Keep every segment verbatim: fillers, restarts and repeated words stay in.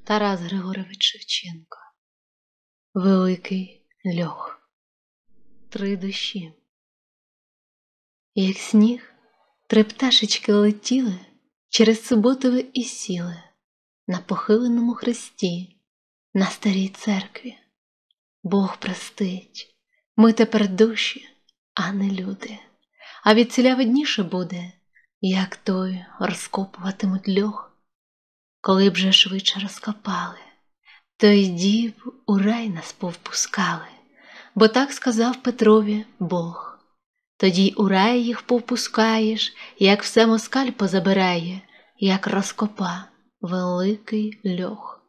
Тарас Григорович Шевченко. Великий льох. Три душі. Як сніг, три пташечки летіли через Суботове і сіли на похиленому хресті, на старій церкві. Бог простить, ми тепер душі, а не люди. А відціля видніше буде, як той розкопуватимуть льох. Коли б же швидше розкопали, то й дів у рай нас повпускали, бо так сказав Петрові Бог. Тоді й у рай їх повпускаєш, як все москаль позабирає, як розкопа великий льох.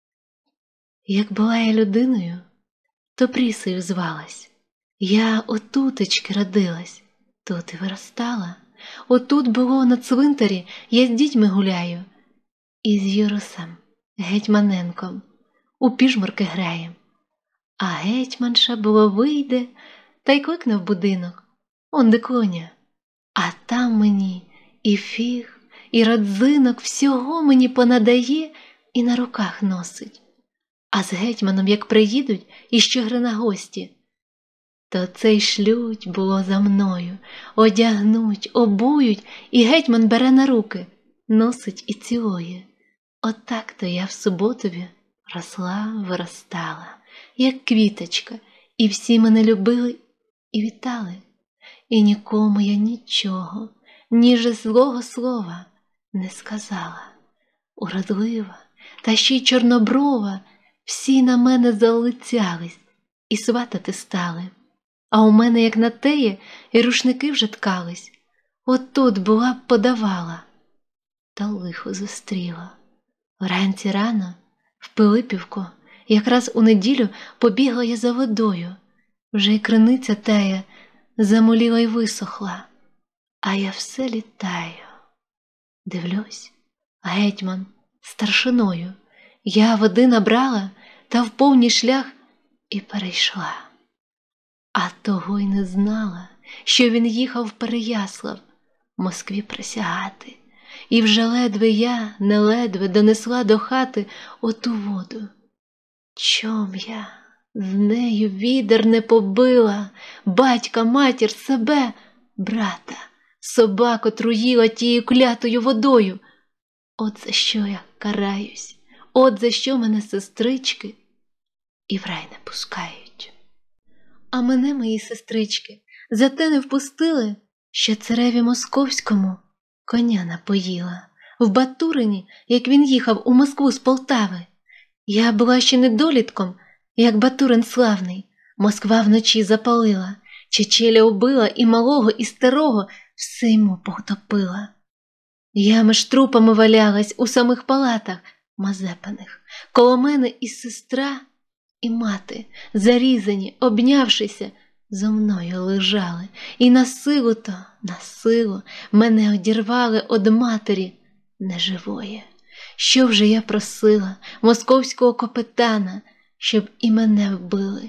Як була я людиною, то прісею звалась. Я отутечки родилась, тут і виростала. Отут було на цвинтарі, я з дітьми гуляю. І з Юрусем, гетьманенком, у піжмурки граєм. А гетьманша було вийде та й кликне в будинок, он де коня. А там мені і фіг, і родзинок, всього мені понадає і на руках носить. А з гетьманом, як приїдуть і щогри на гості, то цей шлють було за мною, одягнуть, обують, і гетьман бере на руки, носить і цілує. Отак-то я в Суботові росла, виростала, як квіточка, і всі мене любили і вітали. І нікому я нічого, ніже злого слова не сказала. Уродлива, та ще й чорноброва, всі на мене залицялись і сватати стали. А у мене, як на теє, і рушники вже ткались. От тут була б подавала, та лихо зустріла. Вранці рано, в Пилипівку, якраз у неділю побігла я за водою. Вже й криниця тая замоліла й висохла, а я все літаю. Дивлюсь, гетьман старшиною. Я води набрала та в повній шлях і перейшла. А того й не знала, що він їхав в Переяслав, Москві присягати. І вже ледве я, не ледве, донесла до хати оту воду. Чом я з нею відер не побила, батька, матір, себе, брата, собаку труїла тією клятою водою? От за що я караюсь, от за що мене сестрички і в рай не пускають. А мене, мої сестрички, за те не впустили, що цареві московському коня напоїла в Батурині, як він їхав у Москву з Полтави. Я була ще недолітком, як Батурин славний. Москва вночі запалила, Чечеля убила і малого, і старого, все йому потопила. Я між трупами валялась у самих палатах мазепаних. Коло мене і сестра, і мати, зарізані, обнявшися, зо мною лежали, і на силу то, на силу, мене одірвали од матері неживої. Що вже я просила московського капітана, щоб і мене вбили?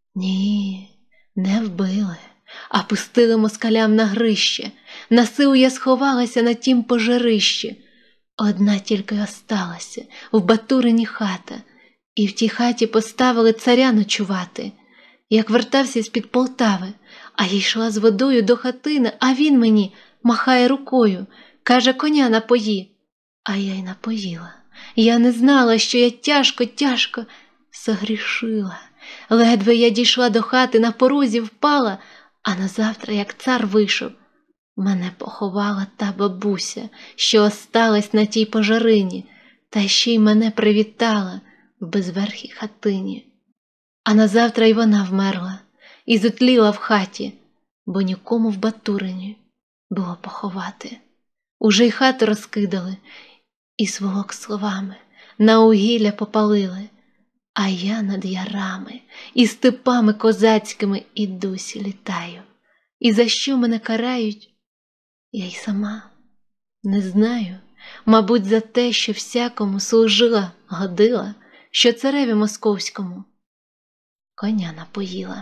Ні, не вбили, а пустили москалям на грище. На силу я сховалася на тім пожарищі. Одна тільки осталася в Батурині хата, і в тій хаті поставили царя ночувати. Як вертався з-під Полтави, а я йшла з водою до хатини, а він мені махає рукою, каже, коня напої. А я й напоїла. Я не знала, що я тяжко-тяжко загрішила. Ледве я дійшла до хати, на порозі впала, а назавтра, як цар вийшов, мене поховала та бабуся, що осталась на тій пожарині, та ще й мене привітала в безверхій хатині. А назавтра й вона вмерла і зотліла в хаті, бо нікому в Батурині було поховати. Уже й хату розкидали, і сволок словами на угілля попалили, а я над ярами і степами козацькими і досі літаю. І за що мене карають, я й сама не знаю. Мабуть, за те, що всякому служила, годила, що цареві московському коня напоїла.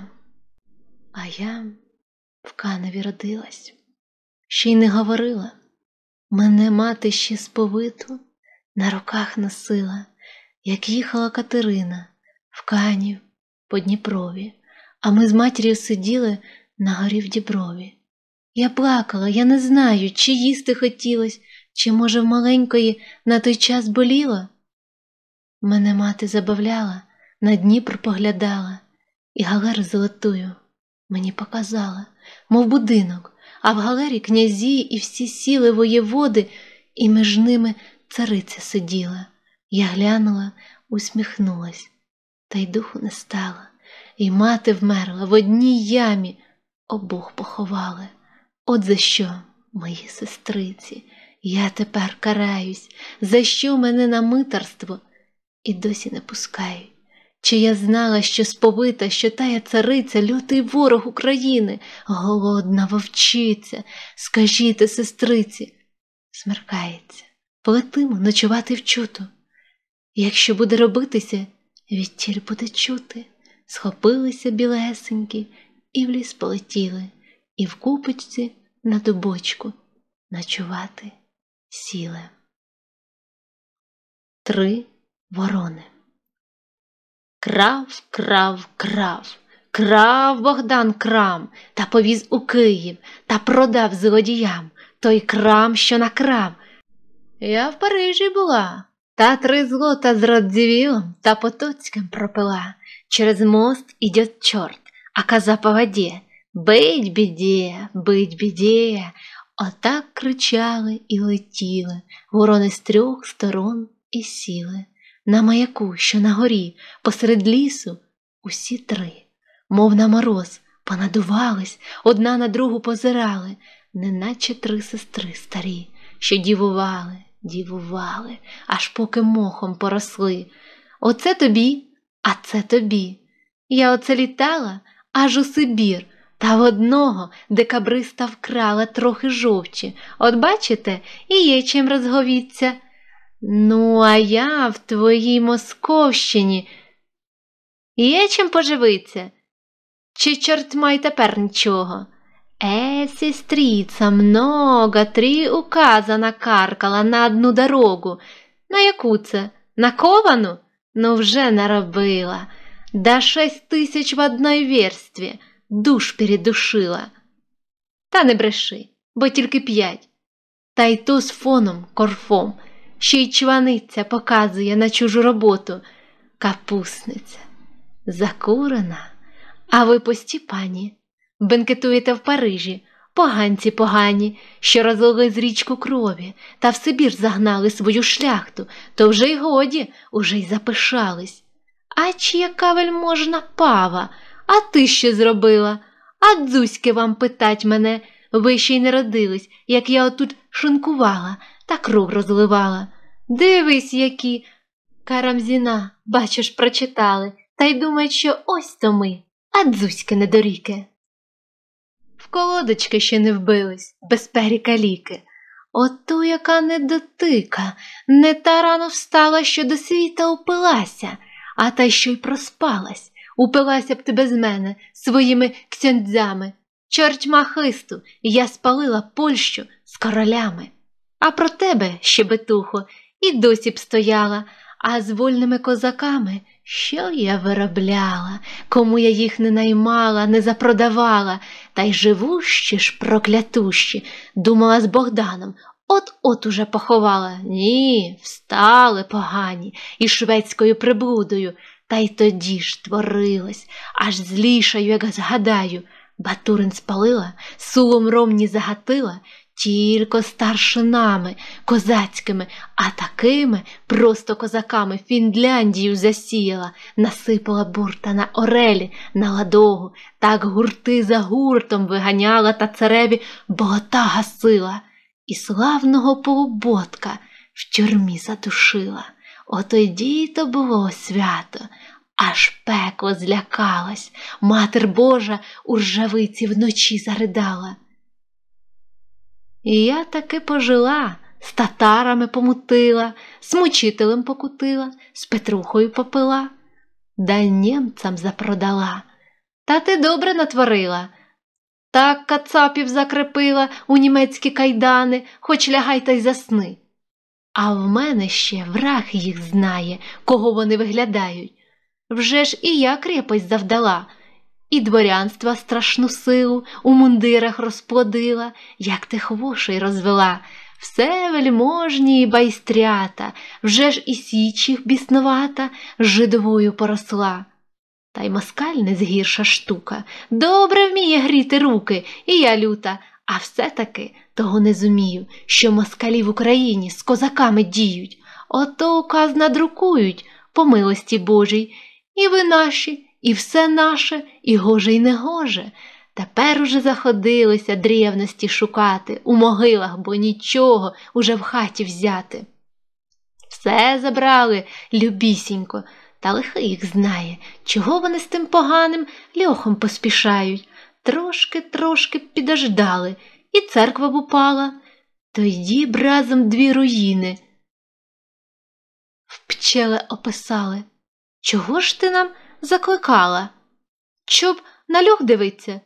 А я в Каневі родилась, ще й не говорила. Мене мати ще сповиту на руках носила, як їхала Катерина в Канів по Дніпрові, а ми з матір'ю сиділи на горі в Діброві. Я плакала, я не знаю, чи їсти хотілось, чи, може, в маленької на той час боліло. Мене мати забавляла, на Дніпр поглядала, і галеру золотую мені показала, мов будинок, а в галері князі і всі сіли воєводи, і між ними цариця сиділа. Я глянула, усміхнулась, та й духу не стало. І мати вмерла в одній ямі, обох поховали. От за що, мої сестриці, я тепер караюсь, за що мене на митарство і досі не пускають. Чи я знала, що сповита, що тая цариця, лютий ворог України, голодна вовчиця, скажіте, сестриці. Смеркається, полетимо ночувати в чуту. Якщо буде робитися, відтіль буде чути. Схопилися білесенькі і в ліс полетіли, і в купочці на дубочку ночувати сіли. Три ворони. Крав, крав, крав, крав Богдан крам, та повіз у Київ, та продав злодіям той крам, що накрав. Я в Парижі була, та три злота з Радзивілом та Потоцьким пропила. Через мост идет черт, а коза по воде. Бить біде, бить біде. Отак кричали і летіли ворони з трьох сторон і сіли. На маяку, що на горі, посеред лісу, усі три, мов на мороз, понадувались, одна на другу позирали, неначе три сестри старі, що дівували, дівували, аж поки мохом поросли. Оце тобі, а це тобі. Я оце літала аж у Сибір, та в одного декабриста вкрала трохи жовчі. От бачите, і є чим розговіться. Ну, а я в твоїй Московщині. Є чим поживиться? Чи чортма й тепер нічого? Э, сестрица, много, три указа накаркала на одну дорогу. На яку це? На Ковану? Ну, вже наробила. Да шесть тисяч в одной верстві. Душ передушила. Та не бреши, бо тільки п'ять. Та й то з фоном, корфом. Ще й чваниця показує на чужу роботу. Капусниця. Закурена. А ви пусті, пані. Бенкетуєте в Парижі. Поганці погані, що розлили з річку крові, та в Сибір загнали свою шляхту, то вже й годі, уже й запишались. А чи яка вельможна пава? А ти що зробила? А дзузьки вам питать мене, ви ще й не родились, як я отут шинкувала та кров розливала. Дивись, які. Карамзіна, бачиш, прочитали, та й думають, що ось то ми, а дзузьки недоріки. В колодочки ще не вбились, без періка ліки. Ото яка недотика, не та рано встала, що до світа упилася, а та що й проспалась. Упилася б ти без мене своїми ксьондзями. Чортьма хисту, я спалила Польщу з королями. А про тебе, щебетухо, і досі б стояла, а з вольними козаками що я виробляла, кому я їх не наймала, не запродавала, та й живущі ж проклятущі, думала з Богданом, от-от уже поховала. Ні, встали погані, і шведською приблудою, та й тоді ж творилось, аж злішаю, як згадаю, Батурин спалила, Сулом ромні загатила, тільки старшинами козацькими, а такими просто козаками Фінляндію засіяла, насипала бурта на орелі, на ладогу, так гурти за гуртом виганяла та цареві болота гасила, і славного полуботка в тюрмі задушила. Отоді то було свято, аж пекло злякалось, Матер Божа у ржавиці вночі заридала. І я таки пожила, з татарами помутила, з мучителем покутила, з Петрухою попила, да німцям запродала. Та ти добре натворила, так кацапів закрепила у німецькі кайдани, хоч лягай та й засни. А в мене ще враг їх знає, кого вони виглядають. Вже ж і я крепость завдала, і дворянства страшну силу у мундирах розплодила, як тих вошей розвела. Все вельможні й байстрята, вже ж і січ їх біснувата жидовою поросла. Та й москаль не згірша штука, добре вміє гріти руки, і я люта, а все-таки того не зумію, що москалі в Україні з козаками діють, ото указ надрукують, по милості Божій, і ви наші, і все наше, і гоже, й не гоже. Тепер уже заходилися древності шукати у могилах, бо нічого уже в хаті взяти. Все забрали, любісінько, та лихий їх знає, чого вони з тим поганим льохом поспішають. Трошки-трошки підождали, і церква б упала. Тоді б разом дві руїни в пчеле описали. Чого ж ти нам закликала? Щоб на льох дивиться?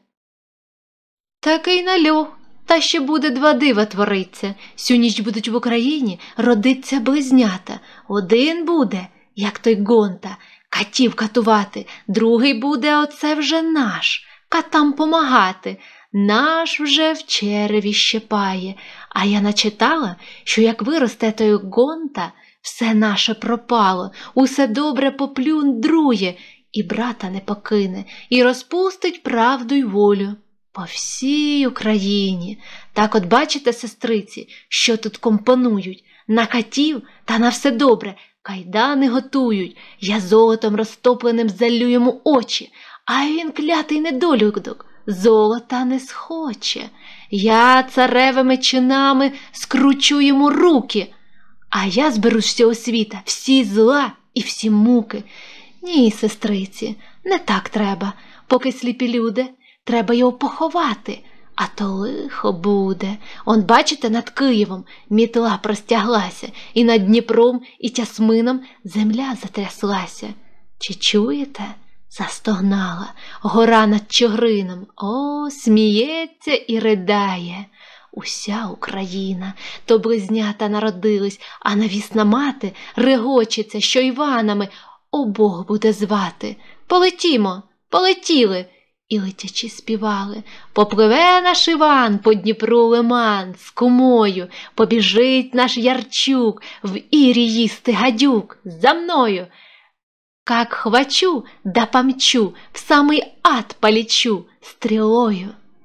Такий на льох, та ще буде два дива твориться. Сю ніч будуть в Україні родиться близнята. Один буде, як той Гонта, катів катувати, другий буде, оце вже наш, катам помагати. Наш вже в череві щепає. А я начитала, що як виросте той Гонта, все наше пропало, усе добре поплюндрує, і брата не покине, і розпустить правду й волю по всій Україні. Так от бачите, сестриці, що тут компонують. На катів та на все добре кайдани готують. Я золотом розтопленим залю йому очі, а він, клятий недолюдок, золота не схоче. Я царевими чинами скручу йому руки, а я зберу з всього світа всі зла і всі муки. Ні, сестриці, не так треба. Поки сліпі люди, треба його поховати, а то лихо буде. Он, бачите, над Києвом мітла простяглася, і над Дніпром і Тясмином земля затряслася. Чи чуєте? Застогнала гора над Чигирином. О, сміється і ридає уся Україна. То близнята народились, а навісна мати регочеться, що Іванами обох буде звати. Полетімо, полетіли. І летячи співали. Попливе наш Іван по Дніпру лиман з кумою, побіжить наш Ярчук в Ірі їсти гадюк. За мною! Как хвачу, да помчу, в самий ад полечу стрілою.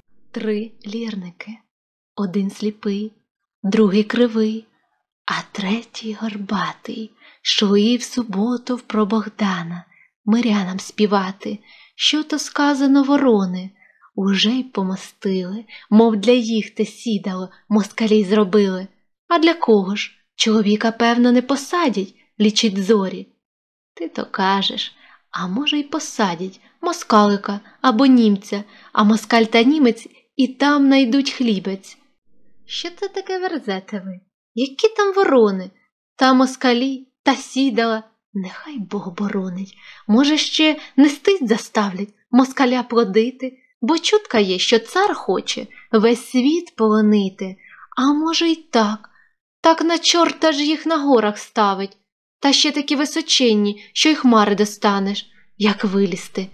Три лірники. Один сліпий, другий кривий, а третій горбатий. Йшли в суботу про Богдана мирянам співати. Що то сказано ворони, уже й помостили, мов для їх те сідало москалі зробили. А для кого ж? Чоловіка, певно, не посадять, лічить зорі. Ти то кажеш, а може й посадять москалика або німця, а москаль та німець і там найдуть хлібець. Що це таке верзете ви? Які там ворони? Та москалі, та сідала. Нехай Бог боронить. Може, ще нестись заставлять москаля плодити, бо чутка є, що цар хоче весь світ полонити. А може й так, так на чорта ж їх на горах ставить, та ще такі височенні, що й хмари достанеш, як вилізти.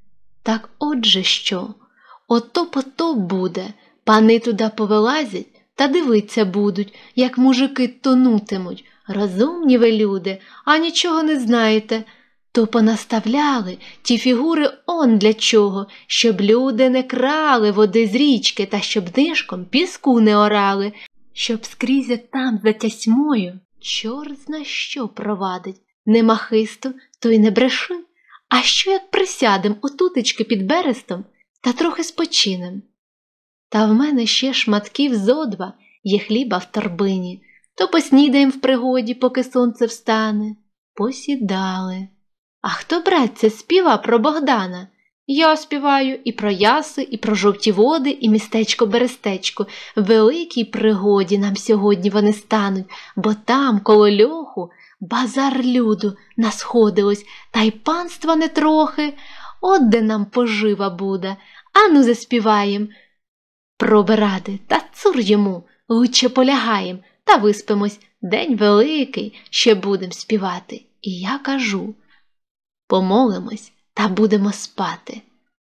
Так отже що? Ото потоп буде, пани туди повилазять та дивиться будуть, як мужики тонутимуть. Розумні ви люди, а нічого не знаєте. То понаставляли ті фігури он для чого, щоб люди не крали води з річки та щоб нишком піску не орали, щоб скрізь там за тясьмою чорт зна що провадить. Нема хисту, то й не бреши. А що як присядем отутечки під берестом та трохи спочинем? Та в мене ще шматків зо два є хліба в торбині. То поснідаєм в пригоді, поки сонце встане. Посідали. А хто, братця, співа про Богдана? Я співаю і про яси, і про жовті води, і містечко-берестечко. Великій пригоді нам сьогодні вони стануть, бо там, коло льоху, базар люду насходилось, та й панства не трохи. От де нам пожива буде. Ану заспіваєм про Беради, та цур йому, лучше полягаєм. та виспимось, день великий, ще будем співати. І я кажу: помолимось та будемо спати.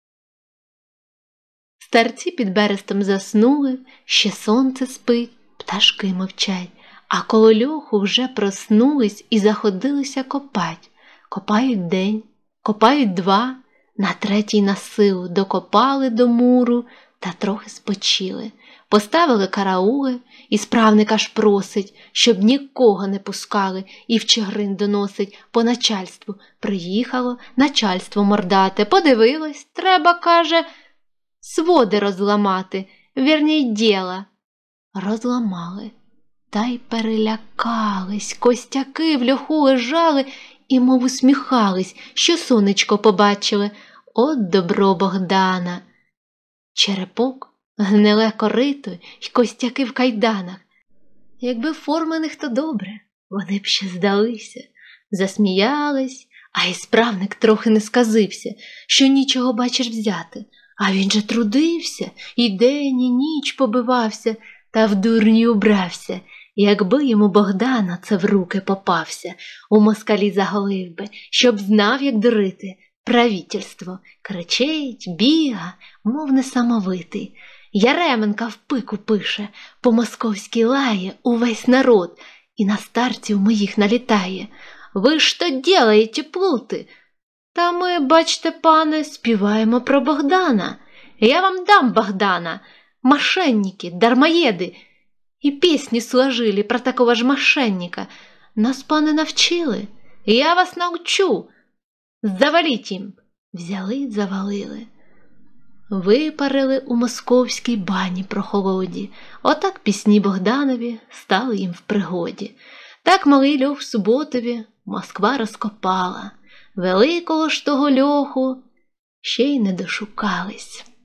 Старці під берестом заснули, ще сонце спить, пташки мовчать, а коло льоху вже проснулись і заходилися копать. Копають день, копають два, на третій на силу докопали до муру та трохи спочили. Поставили караули, і справник аж просить, щоб нікого не пускали, і в Чигирин доносить по начальству. Приїхало начальство мордате, подивилось, треба, каже, своди розламати, вірній діла. Розламали, та й перелякались, костяки в льоху лежали і мов усміхались, що сонечко побачили. От добро Богдана! Черепок, гниле корито й костяки в кайданах. Якби формених, то добре, вони б ще здалися. Засміялись, а й справник трохи не сказився, що нічого, бачиш, взяти. А він же трудився, і день, і ніч побивався, та в дурні убрався. Якби йому Богдана це в руки попався, у москалі заголив би, щоб знав, як дурити. Правительство кричить, біга, мов несамовитий. Яременка в пику пише, по-московськи лає увесь народ, і на старців моїх налітає. Ви що ділаєте, плути? Та ми, бачте, пане, співаємо про Богдана. Я вам дам Богдана, мошенники, дармоеды. И песни сложили про такого ж мошенника. Нас, пане, навчили. Я вас научу. Заваліть їм. Взяли, завалили. Випарили у московській бані прохолоді. Отак пісні Богданові стали їм в пригоді. Так малий льох суботові Москва розкопала. Великого ж того льоху ще й не дошукались.